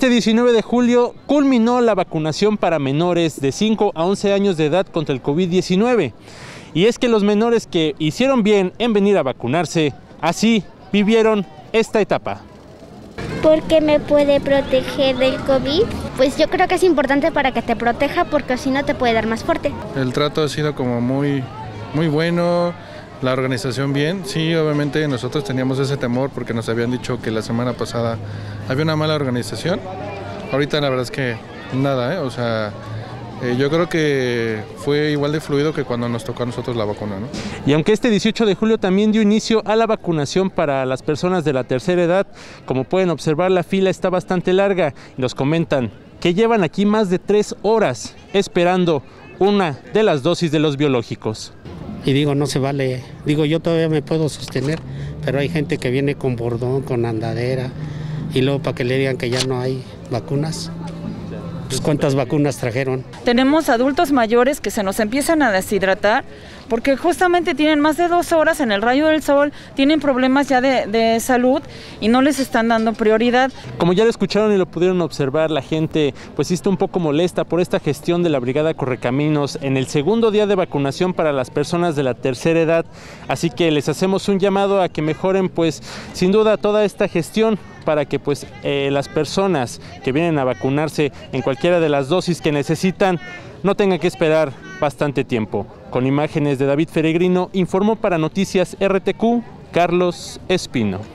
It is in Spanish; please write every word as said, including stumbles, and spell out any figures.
Este diecinueve de julio culminó la vacunación para menores de cinco a once años de edad contra el COVID diecinueve. Y es que los menores que hicieron bien en venir a vacunarse, así vivieron esta etapa. ¿Por qué me puede proteger del COVID? Pues yo creo que es importante para que te proteja, porque si no te puede dar más fuerte. El trato ha sido como muy, muy bueno, la organización bien. Sí, obviamente nosotros teníamos ese temor porque nos habían dicho que la semana pasada había una mala organización. Ahorita la verdad es que nada, ¿eh? O sea, eh, yo creo que fue igual de fluido que cuando nos tocó a nosotros la vacuna, ¿no? Y aunque este dieciocho de julio también dio inicio a la vacunación para las personas de la tercera edad, como pueden observar, la fila está bastante larga. Nos comentan que llevan aquí más de tres horas esperando una de las dosis de los biológicos. Y digo, no se vale, digo, yo todavía me puedo sostener, pero hay gente que viene con bordón, con andadera, y luego para que le digan que ya no hay vacunas. Pues ¿cuántas vacunas trajeron? Tenemos adultos mayores que se nos empiezan a deshidratar porque justamente tienen más de dos horas en el rayo del sol, tienen problemas ya de, de salud y no les están dando prioridad. Como ya lo escucharon y lo pudieron observar, la gente pues sí está un poco molesta por esta gestión de la Brigada Correcaminos en el segundo día de vacunación para las personas de la tercera edad. Así que les hacemos un llamado a que mejoren pues sin duda toda esta gestión para que pues eh, las personas que vienen a vacunarse en cualquiera de las dosis que necesitan no tengan que esperar bastante tiempo. Con imágenes de David Peregrino, informó para Noticias R T Q, Carlos Espino.